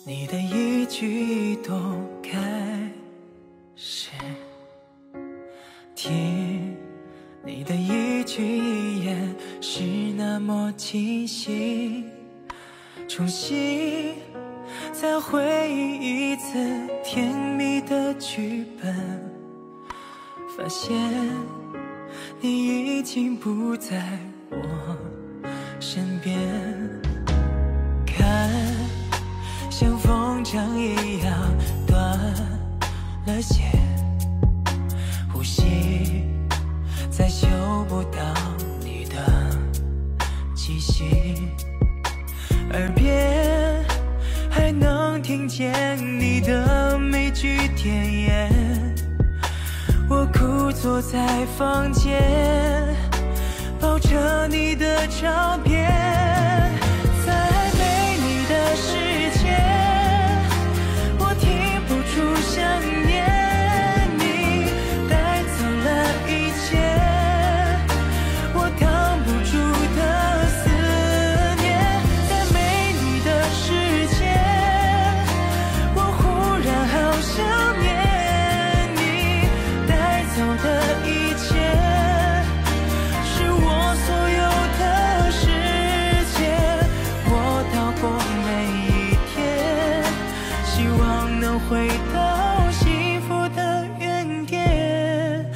你的一举一动开始听，你的一句一言是那么清晰，重新再回忆一次甜蜜的剧本，发现你已经不在我身边，看像风筝一样断了线，呼吸再嗅不到你的气息，耳边还能听见你的每句甜言，我枯坐在房间，抱着你的照片，在没你的世界，我停不住想念，你带走了一切，我挡不住的思念，在没你的世界，我忽然好想念，你带走的一切，是我所有的世界，我到过每一天，希望能回到幸福的原点，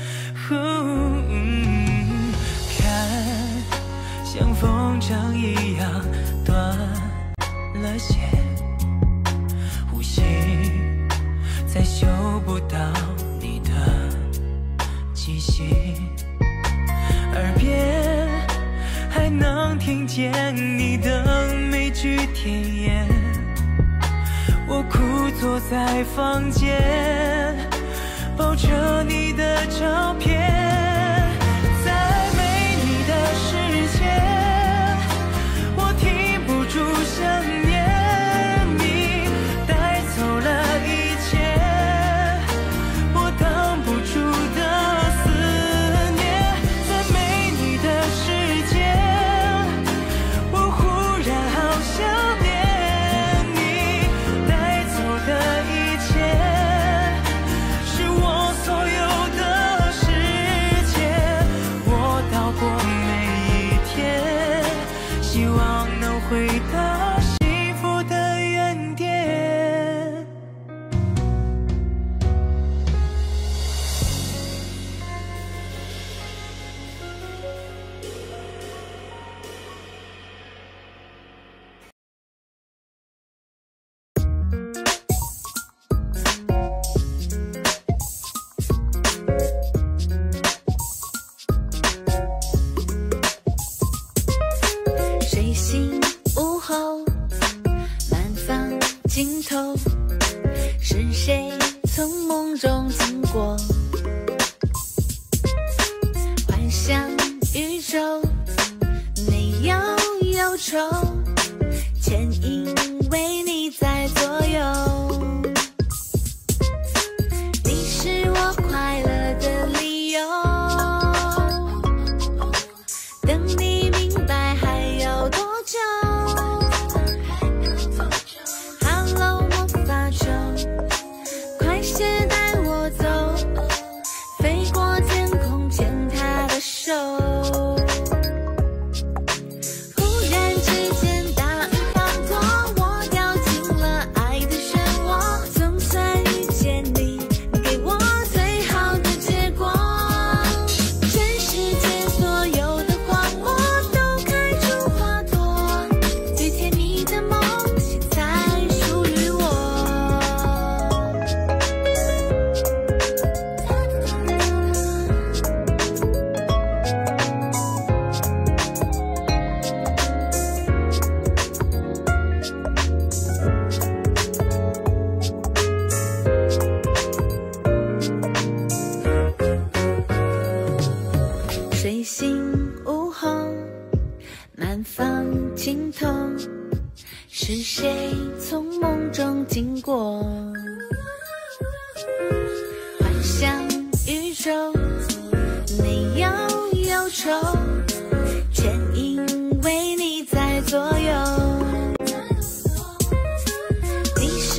看像风筝一样断了线，呼吸再嗅不到你的气息，耳边还能听见你的每句甜言，我枯坐在房间，抱着你的照片，在没你的世界，我停不住想念，你带走了一切，我挡不住的思念，在没你的世界，我忽然好想念，你带走的一切，是我所有的世界，我到过每一天，希望能回到幸福的原点。 水星午后，满房尽头，是谁从梦中经过？幻想宇宙没有忧愁，全因为你在左右。你是我快乐的理由，等你明白还要多久。 Hello 魔法球，快些带我走，飞过天空牵他的手。忽然之间大雨滂沱，我掉进了爱的漩涡。总算遇见你，你给我最好的结果。全世界所有的荒漠都开出花朵，最甜蜜的梦现在属于我。水星午后，满房尽头，是谁从梦中经过？幻想宇宙没有忧愁，全因为你在左右。你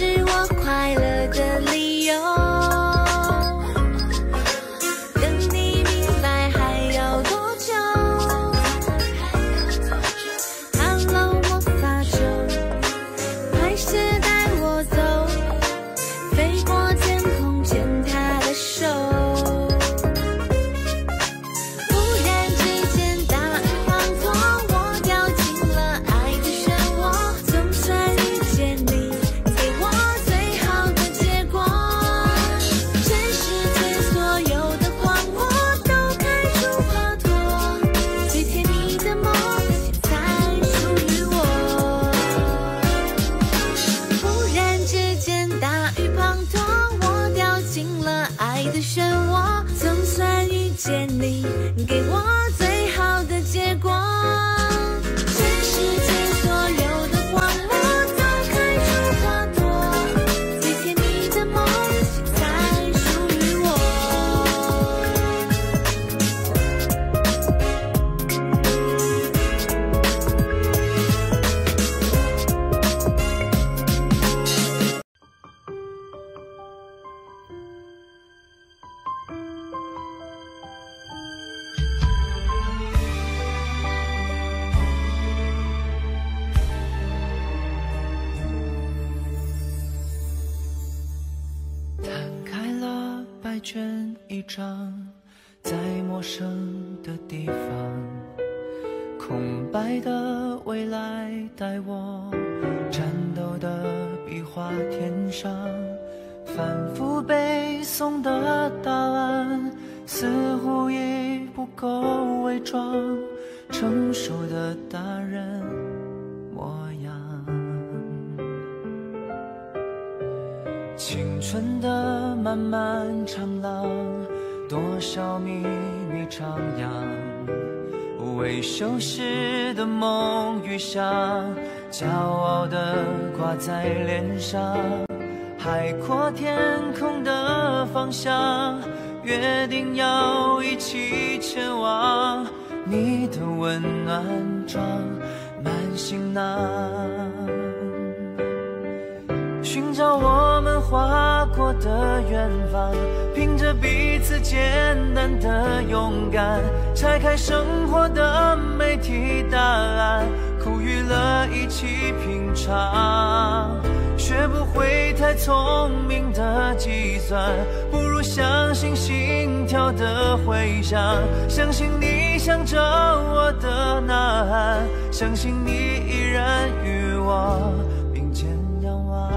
卷一张，在陌生的地方，空白的未来待我战斗的笔画填上，反复背诵的答案似乎已不够伪装成熟的大人模样。青春的漫漫长廊，多少秘密徜徉，未修饰的梦与想，骄傲地挂在脸上。海阔天空的方向，约定要一起前往。你的温暖装满行囊，寻找我们划过的远方，凭着彼此简单的勇敢，拆开生活的每题答案，苦与乐一起品尝。学不会太聪明的计算，不如相信心跳的回响，相信你向着我的呐喊，相信你依然与我并肩仰望。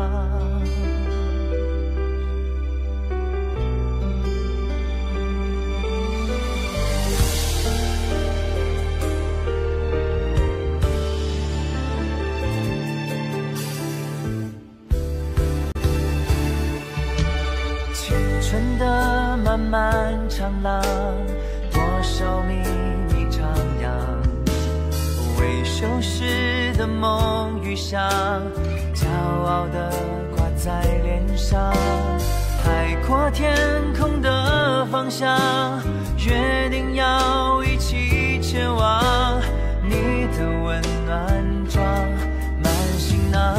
的漫漫长廊，多少秘密徜徉，未修饰的梦与想，骄傲地挂在脸上。海阔天空的方向，约定要一起前往。你的温暖装满行囊，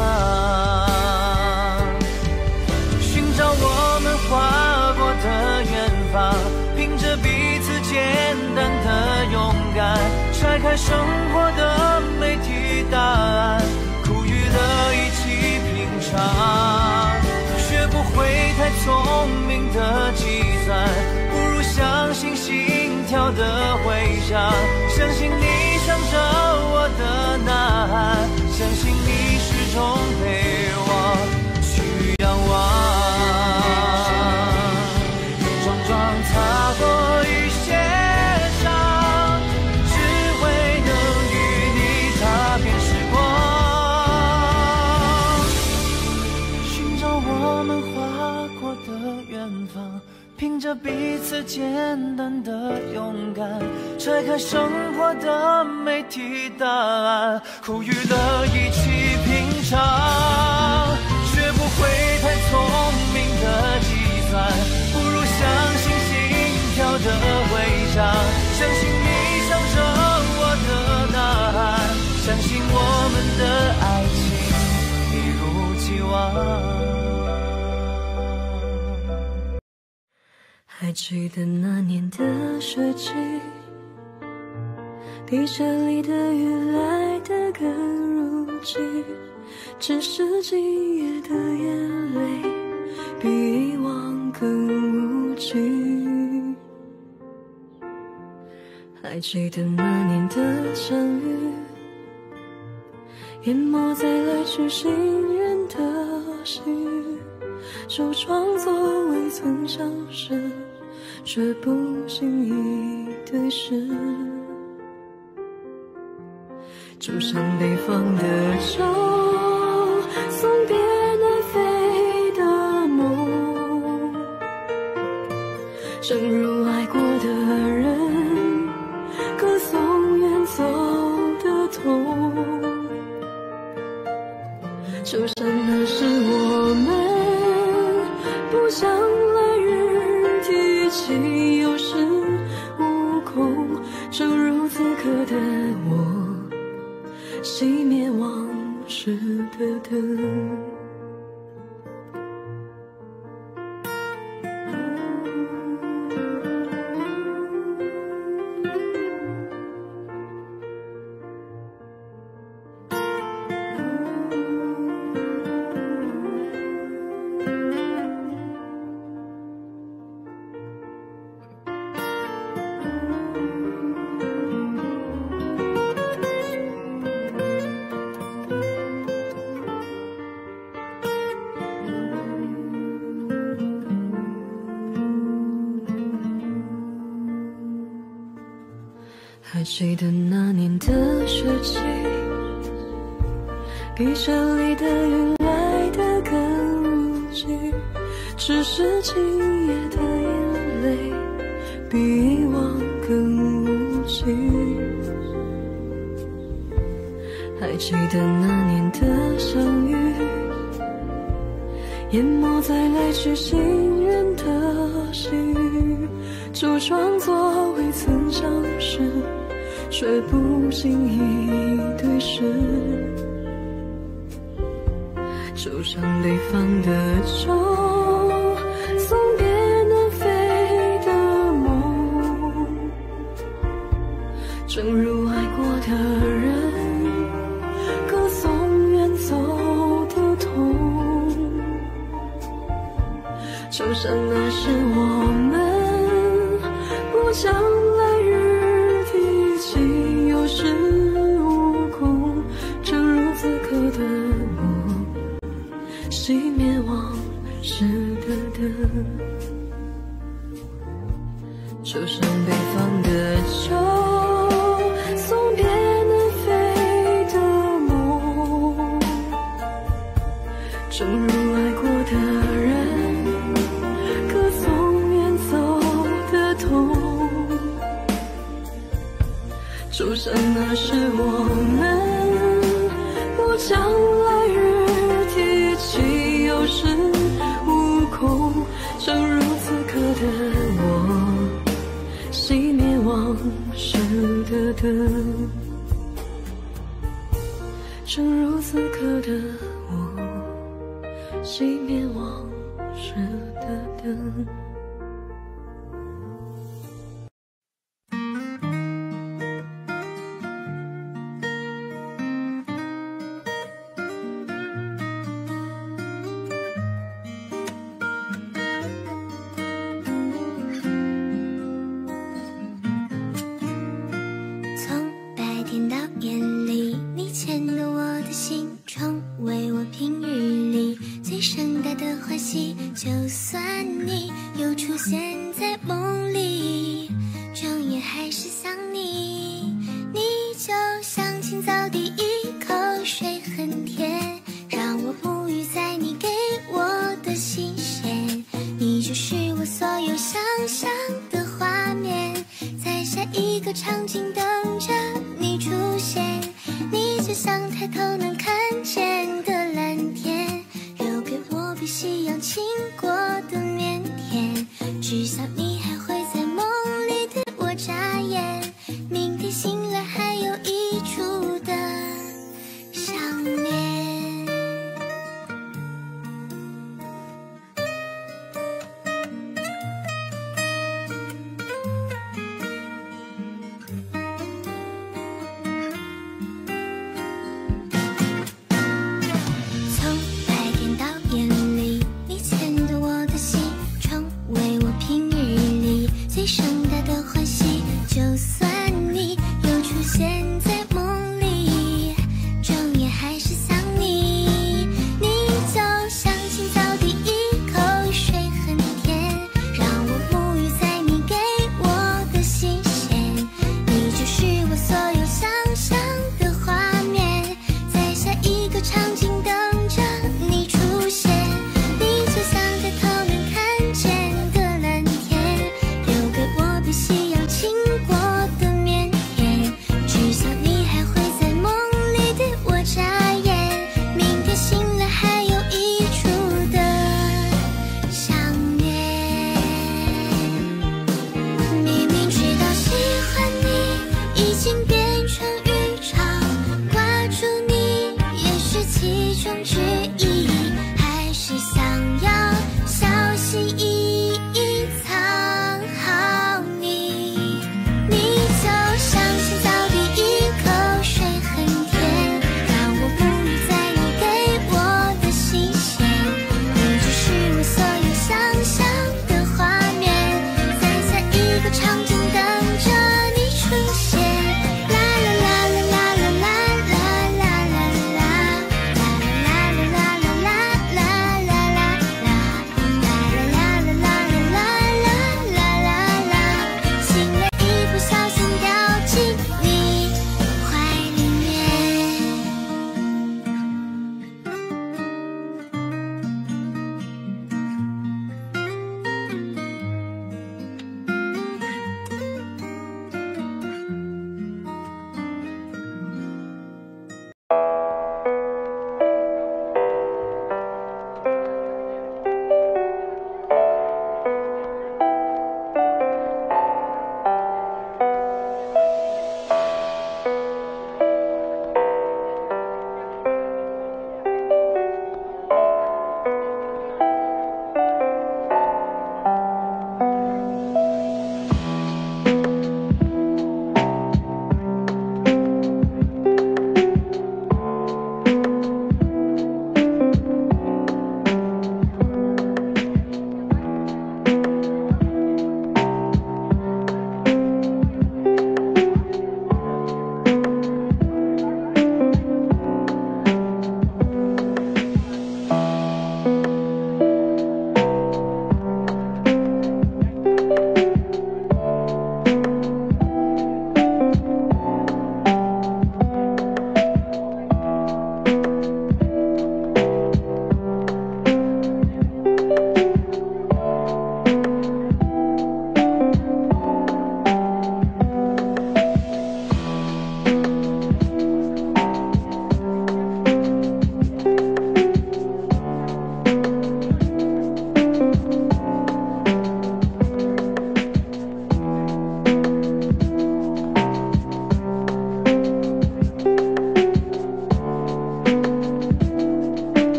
寻找我们划过的远方，凭着彼此简单的勇敢，拆开生活的每题答案，苦与乐一起品尝。学不会太聪明的计算，不如相信心跳的回响，相信你向着我的呐喊，相信你始终陪我去仰望。踏过一些伤，只为能与你踏遍时光。寻找我们划过的远方，凭着彼此简单的勇敢，拆开生活的每题答案，苦与乐一起品尝。学不会太聪明的计算，不如相信跳的回响，相信你向着我的呐喊，相信我们的爱情一如既往。 还记得那年的雪季，地铁里的雨来得更如期，只是今夜的眼泪比以往更无情。还记得那年的相遇，淹没在来去行人的心，就装作未曾相识，却不经意对视。就像北方的秋，送别南飞的梦，正如爱过的人歌颂远走的痛，就像那时我们不想来日提起，有恃无恐，正如此刻的我熄灭往事的灯。 记得那年的雪季，比这里的雨来得更如期，只是今夜的眼泪比以往更无情。还记得那年的相遇，淹没在来去行人的细雨，就装作未曾相识，却不经意对视。就像北方的秋，送别南飞的梦，正如爱过的人歌颂远走的痛。就像那时我们不将来日提起，有恃无恐，正如此刻的我熄灭往事的灯。就像北方的秋，送别南飞的梦，正如爱过的人歌颂远走的痛。就像那时我们不将来日提起，有恃无恐，正如此刻的我熄灭往事的灯。正如此刻的我熄灭往事的灯。 从白天到夜里，你牵了我的心，成为我平日里最盛大的欢喜。就算你又出现在梦里，整夜还是想你。你就像清早第一口水，很甜，让我沐浴在你给我的新鲜。你就是我所有想象的画面，在下一个场景等着你出现。你就像抬头能看见的蓝天，留给我比夕阳倾国的腼腆。只想你还会在梦里对我眨眼，明天醒来还有一处的想念。从白天到夜里，你牵着我的心，成为我平日里最盛大的欢喜。就算你又出现在梦里，整夜还是想你。你就像清早第一口水，很甜，让我沐浴在你给我的新鲜。你就是我所有想象的画面，在下一个场景等着你出现。你就像抬头能看见的蓝天，留给我比夕阳倾国的腼腆。只想你还会在梦里对我眨眼，明天醒来还有一处的想念。明明知道喜欢你已经变成日常，挂住你也是其中之一。